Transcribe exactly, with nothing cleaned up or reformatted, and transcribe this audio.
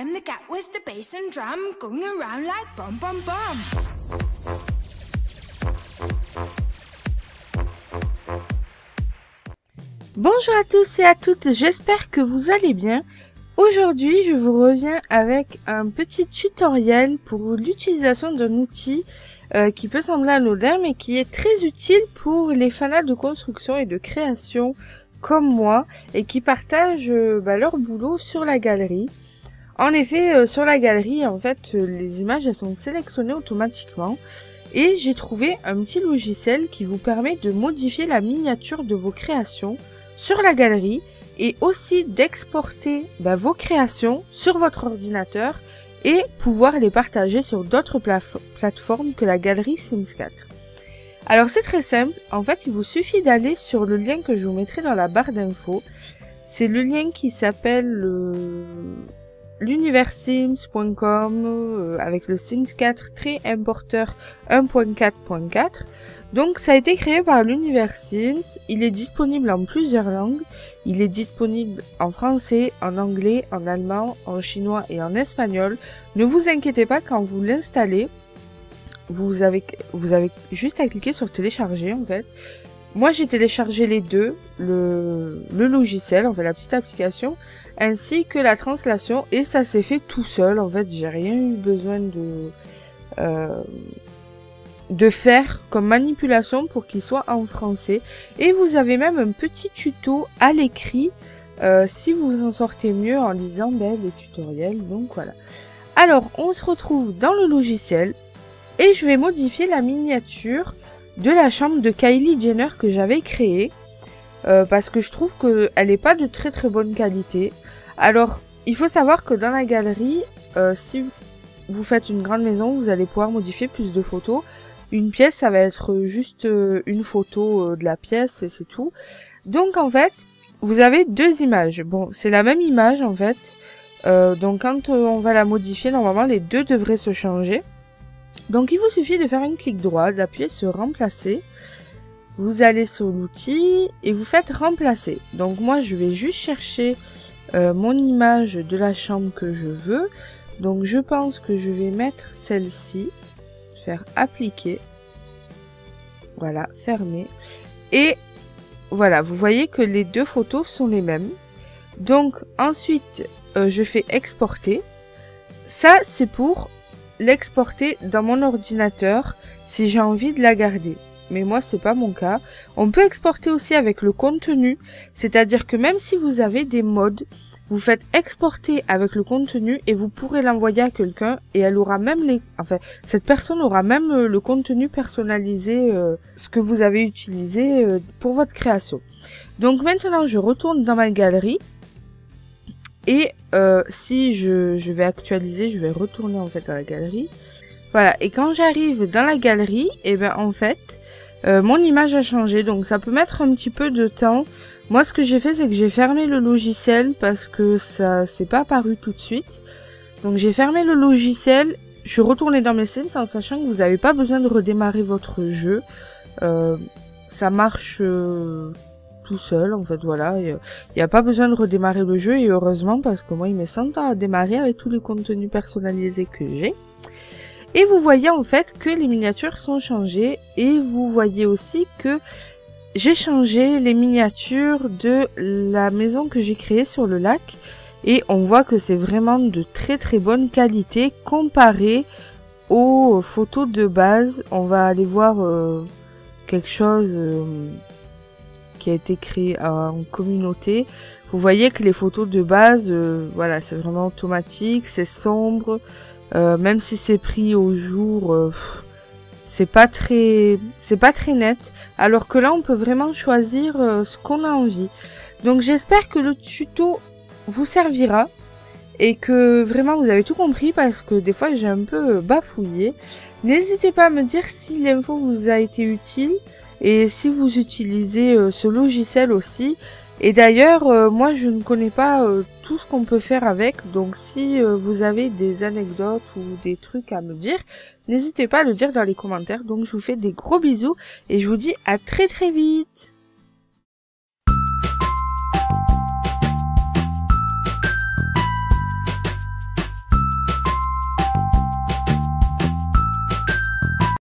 I'm the cat with the bass and drum, going around like bum bum bum. Bonjour à tous et à toutes, j'espère que vous allez bien. Aujourd'hui, je vous reviens avec un petit tutoriel pour l'utilisation d'un outil euh, qui peut sembler anodin, mais qui est très utile pour les fanats de construction et de création comme moi, et qui partagent euh, bah, leur boulot sur la galerie. En effet, euh, sur la galerie, en fait, euh, les images elles sont sélectionnées automatiquement, et j'ai trouvé un petit logiciel qui vous permet de modifier la miniature de vos créations sur la galerie, et aussi d'exporter bah, vos créations sur votre ordinateur et pouvoir les partager sur d'autres plateformes que la galerie Sims quatre. Alors c'est très simple, en fait il vous suffit d'aller sur le lien que je vous mettrai dans la barre d'infos. C'est le lien qui s'appelle euh, l'univers sims point com euh, avec le Sims quatre importeur un point quatre point quatre. Donc ça a été créé par l'univers Sims, il est disponible en plusieurs langues, il est disponible en français, en anglais, en allemand, en chinois et en espagnol. Ne vous inquiétez pas, quand vous l'installez, vous avez, vous avez juste à cliquer sur télécharger en fait. Moi j'ai téléchargé les deux, le, le logiciel, en fait la petite application, ainsi que la translation, et ça s'est fait tout seul en fait, j'ai rien eu besoin de... Euh, de faire comme manipulation pour qu'il soit en français, et vous avez même un petit tuto à l'écrit euh, si vous vous en sortez mieux en lisant ben, les tutoriels. Donc voilà. Alors on se retrouve dans le logiciel et je vais modifier la miniature de la chambre de Kylie Jenner que j'avais créée euh, parce que je trouve qu'elle n'est pas de très très bonne qualité. Alors il faut savoir que dans la galerie, euh, si vous faites une grande maison, vous allez pouvoir modifier plus de photos. Une pièce, ça va être juste une photo de la pièce et c'est tout. Donc en fait, vous avez deux images. Bon, c'est la même image en fait. Euh, donc quand on va la modifier, normalement les deux devraient se changer. Donc il vous suffit de faire un clic droit, d'appuyer sur remplacer. Vous allez sur l'outil et vous faites remplacer. Donc moi je vais juste chercher euh, mon image de la chambre que je veux. Donc je pense que je vais mettre celle-ci. Faire appliquer, voilà, fermer, et voilà, vous voyez que les deux photos sont les mêmes. Donc ensuite euh, je fais exporter. Ça c'est pour l'exporter dans mon ordinateur si j'ai envie de la garder, mais moi c'est pas mon cas. On peut exporter aussi avec le contenu, c'est à dire que même si vous avez des mods, vous faites exporter avec le contenu et vous pourrez l'envoyer à quelqu'un, et elle aura même les, enfin, cette personne aura même euh, le contenu personnalisé, euh, ce que vous avez utilisé euh, pour votre création. Donc maintenant, je retourne dans ma galerie et euh, si je, je vais actualiser, je vais retourner en fait dans la galerie. Voilà. Et quand j'arrive dans la galerie, et ben en fait, euh, mon image a changé. Donc ça peut mettre un petit peu de temps. Moi, ce que j'ai fait, c'est que j'ai fermé le logiciel parce que ça s'est pas apparu tout de suite. Donc, j'ai fermé le logiciel. Je suis retournée dans mes Sims en sachant que vous n'avez pas besoin de redémarrer votre jeu. Euh, ça marche euh, tout seul, en fait, voilà. Il n'y a pas besoin de redémarrer le jeu, et heureusement, parce que moi, il met cent ans à démarrer avec tous les contenus personnalisés que j'ai. Et vous voyez, en fait, que les miniatures sont changées. Et vous voyez aussi que j'ai changé les miniatures de la maison que j'ai créée sur le lac, et on voit que c'est vraiment de très très bonne qualité comparé aux photos de base. On va aller voir euh, quelque chose euh, qui a été créé en communauté. Vous voyez que les photos de base, euh, voilà, c'est vraiment automatique, c'est sombre, euh, même si c'est pris au jour... Euh, c'est pas très c'est pas très net, alors que là on peut vraiment choisir euh, ce qu'on a envie. Donc j'espère que le tuto vous servira et que vraiment vous avez tout compris, parce que des fois j'ai un peu bafouillé. N'hésitez pas à me dire si l'info vous a été utile et si vous utilisez euh, ce logiciel aussi. Et d'ailleurs, euh, moi je ne connais pas euh, tout ce qu'on peut faire avec, donc si euh, vous avez des anecdotes ou des trucs à me dire, n'hésitez pas à le dire dans les commentaires. Donc je vous fais des gros bisous et je vous dis à très très vite.